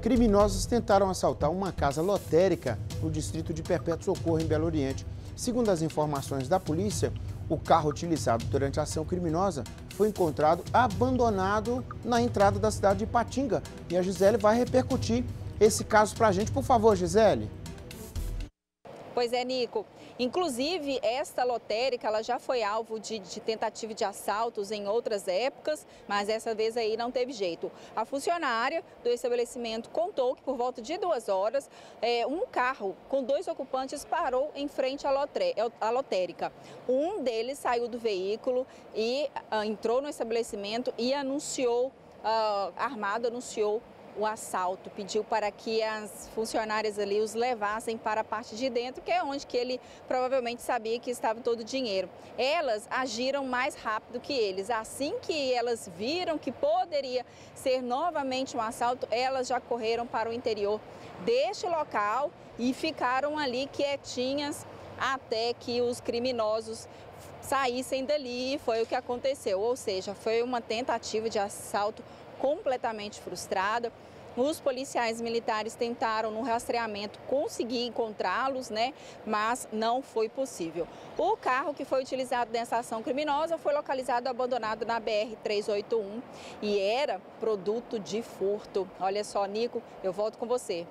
Criminosos tentaram assaltar uma casa lotérica no distrito de Perpétuo Socorro, em Belo Oriente. Segundo as informações da polícia, o carro utilizado durante a ação criminosa foi encontrado abandonado na entrada da cidade de Ipatinga. E a Gisele vai repercutir esse caso para a gente. Por favor, Gisele. Pois é, Nico. Inclusive, esta lotérica ela já foi alvo de tentativa de assaltos em outras épocas, mas dessa vez aí não teve jeito. A funcionária do estabelecimento contou que por volta de 2 horas, um carro com 2 ocupantes parou em frente à lotérica. Um deles saiu do veículo e entrou no estabelecimento e anunciou, armado, anunciou o assalto, pediu para que as funcionárias ali os levassem para a parte de dentro, que é onde que ele provavelmente sabia que estava todo o dinheiro. Elas agiram mais rápido que eles. Assim que elas viram que poderia ser novamente um assalto, elas já correram para o interior deste local e ficaram ali quietinhas até que os criminosos saíssem dali. Foi o que aconteceu, ou seja, foi uma tentativa de assalto completamente frustrada. Os policiais militares tentaram, no rastreamento, conseguir encontrá-los, mas não foi possível. O carro que foi utilizado nessa ação criminosa foi localizado abandonado na BR-381 e era produto de furto. Olha só, Nico, eu volto com você.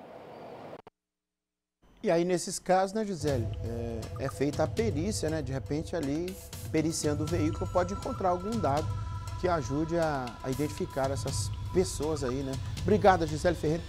E aí, nesses casos, né, Gisele, é feita a perícia, né? De repente, ali, periciando o veículo, pode encontrar algum dado que ajude a identificar essas pessoas aí, né? Obrigado, Gisele Ferreira.